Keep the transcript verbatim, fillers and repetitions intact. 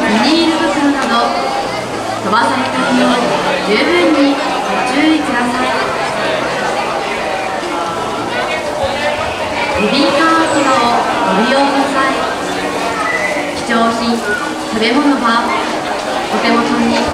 ビニール袋など飛ばされないよう十分にご注意ください。ベビーカー置き場をご利用の際、貴重品、食べ物はお手元に